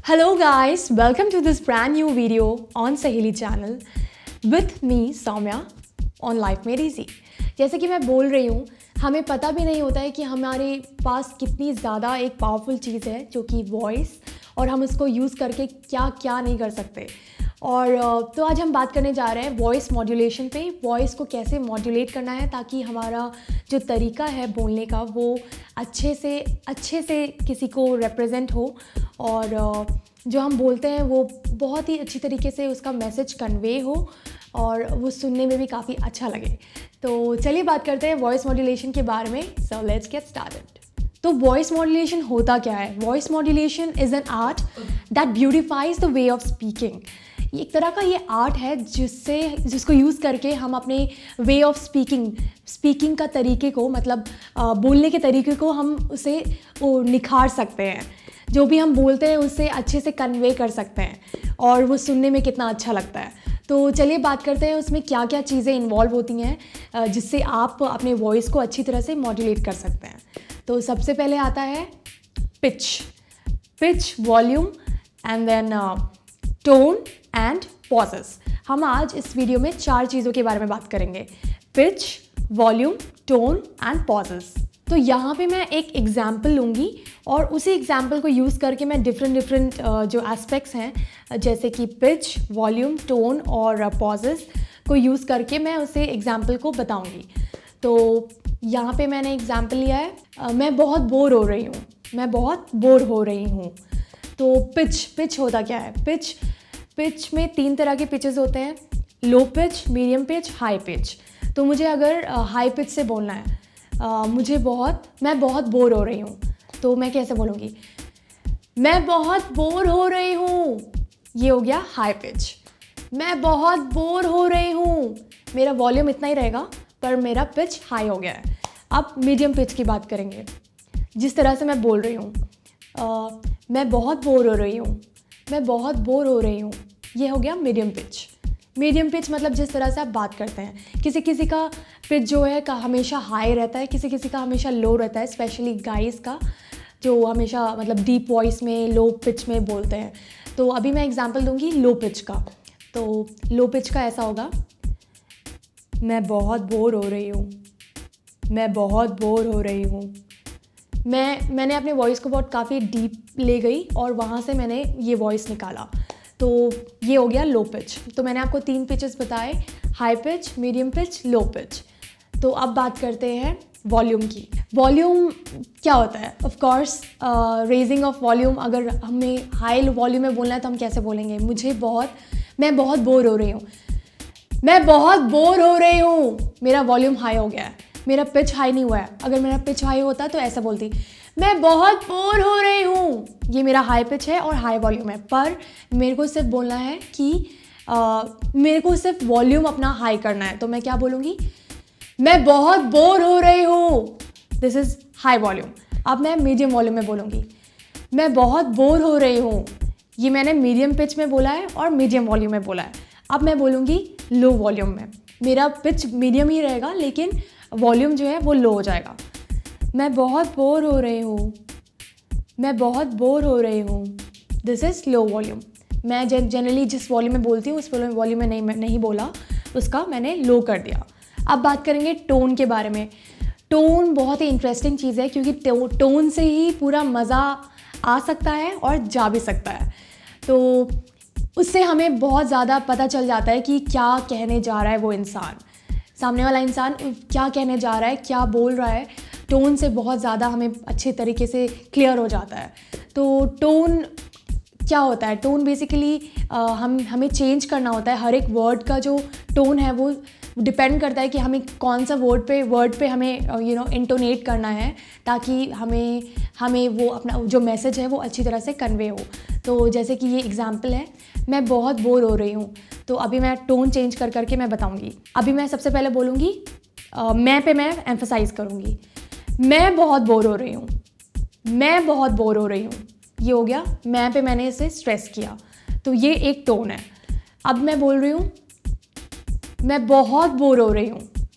Hello guys, welcome to this brand new video on Saheli channel with me Somya on Life Made Easy। जैसे कि मैं बोल रही हूँ, हमें पता भी नहीं होता है कि हमारे पास कितनी ज़्यादा एक पावरफुल चीज़ है जो कि वॉइस, और हम उसको यूज़ करके क्या क्या नहीं कर सकते। और तो आज हम बात करने जा रहे हैं वॉइस मॉड्यूलेशन पे। वॉइस को कैसे मॉड्यूलेट करना है ताकि हमारा जो तरीका है बोलने का वो अच्छे से किसी को रिप्रेजेंट हो, और जो हम बोलते हैं वो बहुत ही अच्छी तरीके से उसका मैसेज कन्वे हो और वो सुनने में भी काफ़ी अच्छा लगे। तो चलिए बात करते हैं वॉइस मॉड्यूलेशन के बारे में। So let's get started. तो वॉइस मॉड्यूलेशन होता क्या है? Voice modulation is an art that beautifies the way of speaking. एक तरह का ये आर्ट है जिसको यूज़ करके हम अपने वे ऑफ स्पीकिंग का तरीके को, मतलब बोलने के तरीके को हम उसे निखार सकते हैं। जो भी हम बोलते हैं उससे अच्छे से कन्वे कर सकते हैं और वो सुनने में कितना अच्छा लगता है। तो चलिए बात करते हैं उसमें क्या क्या चीज़ें इन्वॉल्व होती हैं जिससे आप अपने वॉइस को अच्छी तरह से मॉड्यूलेट कर सकते हैं। तो सबसे पहले आता है pitch, volume and then tone and pauses. हम आज इस वीडियो में 4 चीज़ों के बारे में बात करेंगे: pitch, volume, tone and pauses. तो यहाँ पे मैं एक एग्जाम्पल लूँगी और उसी एग्जाम्पल को यूज़ करके मैं डिफरेंट जो एस्पेक्ट्स हैं जैसे कि पिच, वॉल्यूम, टोन और पॉजेस को यूज़ करके मैं उसे एग्जाम्पल को बताऊँगी। तो यहाँ पे मैंने एग्जाम्पल लिया है, मैं बहुत बोर हो रही हूँ। तो पिच होता क्या है? पिच में 3 तरह के पिचेस होते हैं: low pitch, medium pitch, high pitch. तो मुझे अगर हाई पिच से बोलना है, मैं बहुत बोर हो रही हूँ, तो मैं कैसे बोलूँगी? मैं बहुत बोर हो रही हूँ। ये हो गया हाई पिच। मैं बहुत बोर हो रही हूँ, मेरा वॉल्यूम इतना ही रहेगा पर मेरा पिच हाई हो गया है। अब मीडियम पिच की बात करेंगे। जिस तरह से मैं बोल रही हूँ, मैं बहुत बोर हो रही हूँ, ये हो गया मीडियम पिच मतलब जिस तरह से आप बात करते हैं। किसी का पिच जो है का हमेशा हाई रहता है, किसी का हमेशा लो रहता है, स्पेशली गाइस का जो हमेशा मतलब डीप वॉइस में लो पिच में बोलते हैं। तो अभी मैं एग्जांपल दूंगी लो पिच का। तो लो पिच का ऐसा होगा: मैं बहुत बोर हो रही हूँ। मैंने अपने वॉइस को बहुत काफ़ी डीप ले गई और वहाँ से मैंने ये वॉइस निकाला। तो ये हो गया लो पिच। तो मैंने आपको 3 पिचेस बताए: high pitch, medium pitch, low pitch. तो अब बात करते हैं वॉल्यूम की। वॉल्यूम क्या होता है? Of course raising of volume. अगर हमें हाई वॉल्यूम में बोलना है तो हम कैसे बोलेंगे? मैं बहुत बोर हो रही हूँ, मेरा वॉल्यूम हाई हो गया है, मेरा पिच हाई नहीं हुआ है। अगर मेरा पिच हाई होता तो ऐसा बोलती: मैं बहुत बोर हो रही हूँ। ये मेरा हाई पिच है और हाई वॉल्यूम है, पर मेरे को सिर्फ बोलना है कि मेरे को सिर्फ वॉल्यूम अपना हाई करना है। तो मैं क्या बोलूँगी? मैं बहुत बोर हो रही हूँ। This is high volume. अब मैं मीडियम वॉल्यूम में बोलूँगी, मैं बहुत बोर हो रही हूँ। ये मैंने मीडियम पिच में बोला है और मीडियम वॉल्यूम में बोला है। अब मैं बोलूँगी लो वॉल्यूम में। मेरा पिच मीडियम ही रहेगा लेकिन वॉल्यूम जो है वो लो हो जाएगा। मैं बहुत बोर हो रही हूँ। This is low volume. मैं जनरली जिस वॉल्यूम में बोलती हूँ उस वॉल्यूम में नहीं बोला, उसका मैंने लो कर दिया। अब बात करेंगे टोन के बारे में। टोन बहुत ही इंटरेस्टिंग चीज़ है क्योंकि टोन से ही पूरा मज़ा आ सकता है और जा भी सकता है। तो उससे हमें बहुत ज़्यादा पता चल जाता है कि क्या कहने जा रहा है वो इंसान, सामने वाला इंसान क्या कहने जा रहा है, क्या बोल रहा है। टोन से बहुत ज़्यादा हमें अच्छे तरीके से क्लियर हो जाता है। तो टोन क्या होता है? टोन बेसिकली हमें चेंज करना होता है। हर एक वर्ड का जो टोन है वो डिपेंड करता है कि हमें कौन सा वर्ड पे हमें इंटोनेट करना है ताकि हमें वो अपना जो मैसेज है वो अच्छी तरह से कन्वे हो। तो जैसे कि ये एग्जांपल है, मैं बहुत बोर हो रही हूँ। तो अभी मैं टोन चेंज करके मैं बताऊँगी। अभी मैं सबसे पहले बोलूँगी, मैं एम्फसाइज़ करूँगी, मैं बहुत बोर हो रही हूँ। ये हो गया, मैं पे मैंने इसे स्ट्रेस किया। तो ये एक टोन है। अब मैं बोल रही हूँ, मैं बहुत बोर हो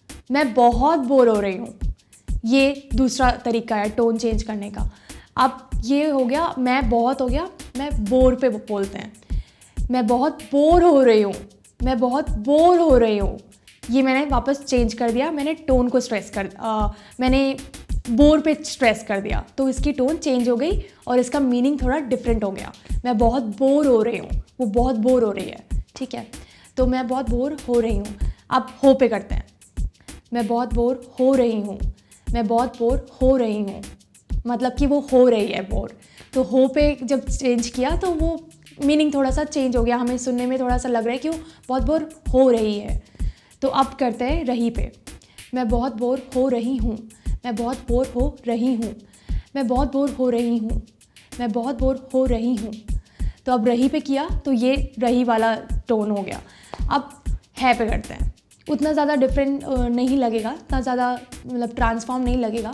रही हूँ। ये दूसरा तरीका है टोन चेंज करने का। अब ये हो गया मैं बहुत हो गया, मैं बोर पे बोलते हैं, मैं बहुत बोर हो रही हूँ, मैं बहुत बोर हो रही हूँ। ये मैंने वापस चेंज कर दिया, मैंने टोन को स्ट्रेस कर मैंने बोर पे स्ट्रेस कर दिया, तो इसकी टोन चेंज हो गई और इसका मीनिंग थोड़ा डिफरेंट हो गया। मैं बहुत बोर हो रही हूँ, वो बहुत बोर हो रही है, ठीक है। तो मैं बहुत बोर हो रही हूँ। अब हो पे करते हैं, मैं बहुत बोर हो रही हूँ, मैं बहुत बोर हो रही हूँ, मतलब कि वो हो रही है बोर। तो हो पे जब चेंज किया तो वो मीनिंग थोड़ा सा चेंज हो गया, हमें सुनने में थोड़ा सा लग रहा है कि वो बहुत बोर हो रही है। तो अब करते हैं रही पे, मैं बहुत बोर हो रही हूँ, मैं बहुत बोर हो रही हूँ, मैं बहुत बोर हो रही हूँ, मैं बहुत बोर हो रही हूँ। तो अब रही पे किया तो ये रही वाला टोन हो गया। अब है पे करते हैं, उतना ज़्यादा डिफरेंट नहीं लगेगा, उतना ज़्यादा मतलब ट्रांसफॉर्म नहीं लगेगा।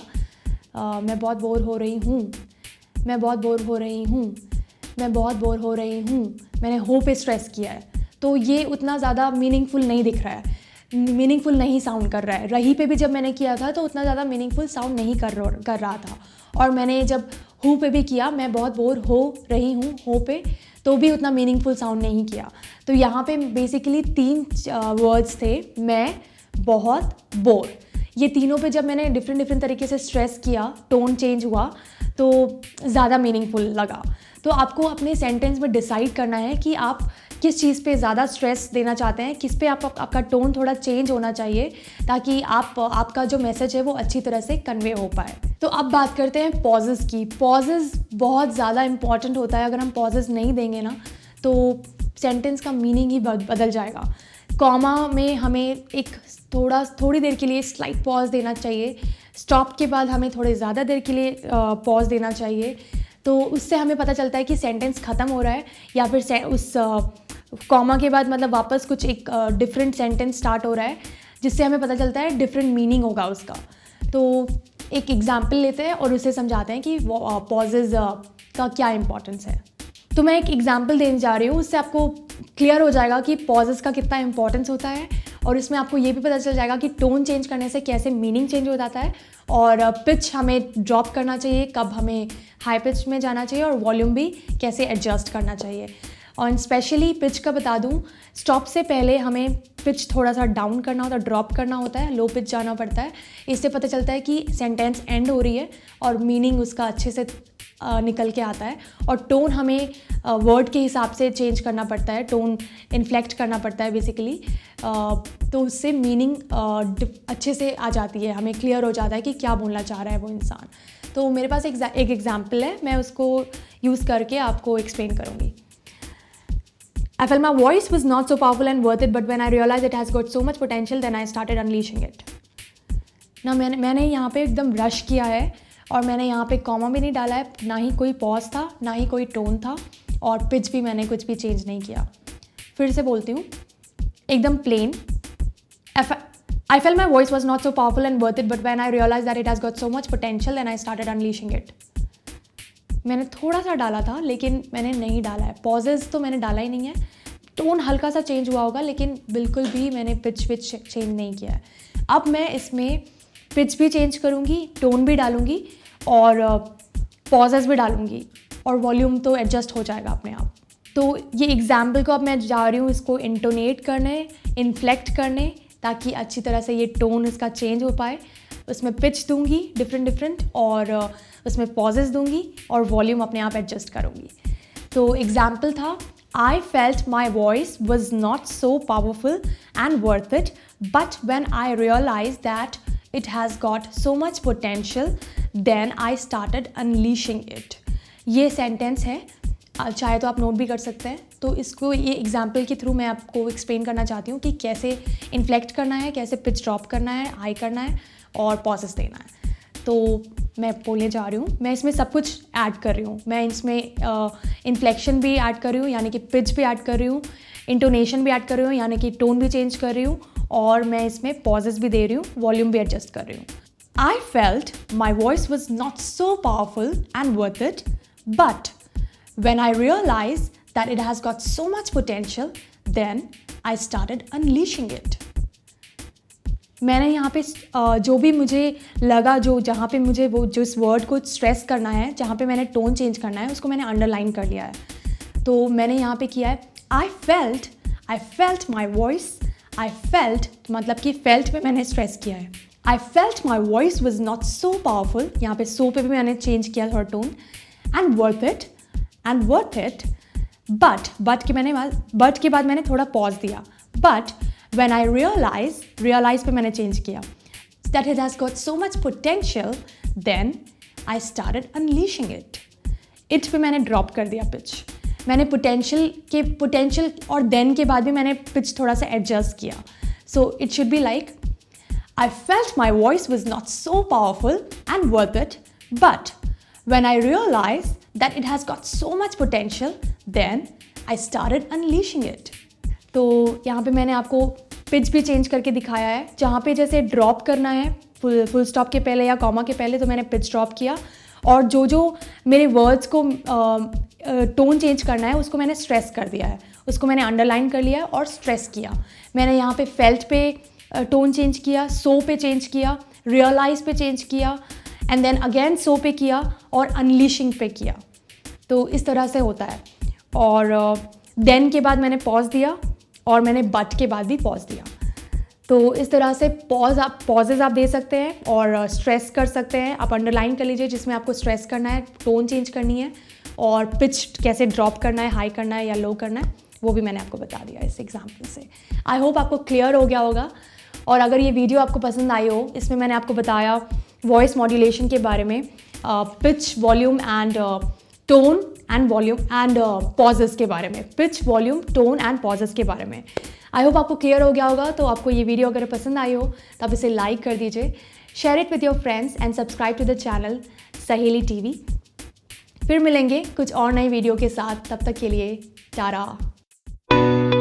मैं बहुत बोर हो रही हूँ, मैं बहुत बोर हो रही हूँ, मैं बहुत बोर हो रही हूँ। मैंने हो पे स्ट्रेस किया है, तो ये उतना ज़्यादा मीनिंगफुल नहीं दिख रहा है, मीनिंगफुल नहीं साउंड कर रहा है। रही पे भी जब मैंने किया था तो उतना ज़्यादा मीनिंगफुल साउंड नहीं कर रहा था। और मैंने जब हूँ पे भी किया, मैं बहुत बोर हो रही हूँ, हो पे, तो भी उतना मीनिंगफुल साउंड नहीं किया। तो यहाँ पे बेसिकली 3 वर्ड्स थे, मैं, बहुत, बोर। ये तीनों पे जब मैंने डिफरेंट तरीके से स्ट्रेस किया, टोन चेंज हुआ, तो ज़्यादा मीनिंगफुल लगा। तो आपको अपने सेंटेंस में डिसाइड करना है कि आप किस चीज़ पे ज़्यादा स्ट्रेस देना चाहते हैं, किस पे आपका टोन थोड़ा चेंज होना चाहिए, ताकि आपका जो मैसेज है वो अच्छी तरह से कन्वे हो पाए। तो अब बात करते हैं पॉजेज़ की। पॉजेज़ बहुत ज़्यादा इंपॉर्टेंट होता है, अगर हम पॉजेज़ नहीं देंगे ना तो सेंटेंस का मीनिंग ही बदल जाएगा। कॉमा में हमें एक थोड़ी देर के लिए स्लाइट पॉज देना चाहिए, स्टॉप के बाद हमें थोड़े ज़्यादा देर के लिए पॉज देना चाहिए। तो उससे हमें पता चलता है कि सेंटेंस ख़त्म हो रहा है या फिर उस कॉमा के बाद मतलब वापस कुछ एक डिफरेंट सेंटेंस स्टार्ट हो रहा है, जिससे हमें पता चलता है डिफरेंट मीनिंग होगा उसका। तो एक एग्जाम्पल लेते हैं और उसे समझाते हैं कि पॉजेज़ का क्या इंपॉर्टेंस है। तो मैं एक एग्जाम्पल देने जा रही हूँ, उससे आपको क्लियर हो जाएगा कि पॉजेज़ का कितना इंपॉर्टेंस होता है, और इसमें आपको ये भी पता चल जाएगा कि टोन चेंज करने से कैसे मीनिंग चेंज हो जाता है, और पिच हमें ड्रॉप करना चाहिए, कब हमें हाई पिच में जाना चाहिए, और वॉल्यूम भी कैसे एडजस्ट करना चाहिए। और स्पेशली पिच का बता दूं, स्टॉप से पहले हमें पिच थोड़ा सा डाउन करना होता है, ड्रॉप करना होता है, लो पिच जाना पड़ता है। इससे पता चलता है कि सेंटेंस एंड हो रही है और मीनिंग उसका अच्छे से निकल के आता है। और टोन हमें वर्ड के हिसाब से चेंज करना पड़ता है, टोन इन्फ्लेक्ट करना पड़ता है बेसिकली, तो उससे मीनिंग अच्छे से आ जाती है, हमें क्लियर हो जाता है कि क्या बोलना चाह रहा है वो इंसान। तो मेरे पास एक एग्जाम्पल है, मैं उसको यूज़ करके आपको एक्सप्लेन करूँगी। I felt my voice was not so powerful and worth it, but when I realized it has got so much potential, then I started unleashing it. ना मैंने यहाँ पे एकदम रश किया है, और मैंने यहाँ पे कॉमा भी नहीं डाला है, ना ही कोई पॉज था, ना ही कोई टोन था, और पिच भी मैंने कुछ भी चेंज नहीं किया। फिर से बोलती हूँ, एकदम plain. I felt my voice was not so powerful and worth it, but when I realized that it has got so much potential, then I started unleashing it. मैंने थोड़ा सा डाला था, लेकिन मैंने नहीं डाला है, पॉजेज़ तो मैंने डाला ही नहीं है। टोन हल्का सा चेंज हुआ होगा, लेकिन बिल्कुल भी मैंने पिच चेंज नहीं किया है। अब मैं इसमें पिच भी चेंज करूँगी, टोन भी डालूँगी, और पॉजेज़ भी डालूँगी, और वॉल्यूम तो एडजस्ट हो जाएगा अपने आप। तो ये एग्जाम्पल को अब मैं जा रही हूँ इसको इंटोनेट करने, इन्फ्लेक्ट करने, ताकि अच्छी तरह से ये टोन इसका चेंज हो पाए। उसमें पिच दूंगी डिफरेंट, और उसमें पॉजेज़ दूंगी, और वॉल्यूम अपने आप एडजस्ट करूँगी। तो एग्जाम्पल था, I felt my voice was not so powerful and worth it, but when I realized that it has got so much potential, then I started unleashing it. ये sentence है, चाहे तो आप नोट भी कर सकते हैं। तो इसको ये एग्जाम्पल के थ्रू मैं आपको एक्सप्लेन करना चाहती हूँ कि कैसे इन्फ्लेक्ट करना है, कैसे पिच ड्रॉप करना है, हाई करना है, और पॉजेस देना है। तो मैं बोलने जा रही हूँ, मैं इसमें सब कुछ ऐड कर रही हूँ। मैं इसमें इन्फ्लेक्शन भी ऐड कर रही हूँ, यानी कि पिच भी ऐड कर रही हूँ, इंटोनेशन भी ऐड कर रही हूँ, यानी कि टोन भी चेंज कर रही हूँ, और मैं इसमें पॉजेस भी दे रही हूँ, वॉल्यूम भी एडजस्ट कर रही हूँ। I felt my voice was not so powerful and worth it, but when I realized that it has got so much potential, then I started unleashing it. मैंने यहाँ पे जो भी मुझे लगा, जहाँ पे मुझे वो जिस वर्ड को स्ट्रेस करना है, जहाँ पे मैंने टोन चेंज करना है, उसको मैंने अंडरलाइन कर लिया है। तो मैंने यहाँ पे किया है I felt my voice. I felt मतलब कि फेल्ट पे मैंने स्ट्रेस किया है। I felt my voice was not so powerful, यहाँ पे सो पे भी मैंने चेंज किया थोड़ा tone. And worth it but के बाद मैंने थोड़ा पॉज दिया। बट when I realize पे मैंने चेंज किया that it has got so much potential, then I started unleashing it. It पे मैंने ड्रॉप कर दिया पिच। मैंने पोटेंशियल और then के बाद भी मैंने पिच थोड़ा सा एडजस्ट किया। So it should be like I felt my voice was not so powerful and worth it, but when I realized that it has got so much potential, then I started unleashing it. तो यहाँ पे मैंने आपको pitch भी change करके दिखाया है। जहाँ पे जैसे ड्रॉप करना है फुल स्टॉप के पहले या कॉमा के पहले, तो मैंने पिच ड्रॉप किया, और जो मेरे वर्ड्स को टोन चेंज करना है उसको मैंने स्ट्रेस कर दिया है, उसको मैंने अंडरलाइन कर लिया है और स्ट्रेस किया। मैंने यहाँ पे फेल्ट पे टोन चेंज किया, सो पे चेंज किया, रियलाइज पे चेंज किया, एंड देन अगेन सो पे किया और अनलीशिंग पे किया। तो इस तरह से होता है। और देन के बाद मैंने पॉज दिया, और मैंने बट के बाद भी पॉज दिया। तो इस तरह से पॉजेज आप दे सकते हैं और स्ट्रेस कर सकते हैं। आप अंडरलाइन कर लीजिए जिसमें आपको स्ट्रेस करना है, टोन चेंज करनी है, और पिच कैसे ड्रॉप करना है, हाई करना है या लो करना है, वो भी मैंने आपको बता दिया इस एग्जाम्पल से। आई होप आपको क्लियर हो गया होगा। और अगर ये वीडियो आपको पसंद आई हो, इसमें मैंने आपको बताया वॉइस मॉड्यूलेशन के बारे में, pitch, volume and tone and volume and pauses के बारे में, pitch, volume, tone and pauses के बारे में। आई होप आपको क्लियर हो गया होगा। तो आपको ये वीडियो अगर पसंद आई हो तो आप इसे लाइक कर दीजिए, share it with your friends and subscribe to the channel Saheli TV. फिर मिलेंगे कुछ और नई वीडियो के साथ, तब तक के लिए टाटा।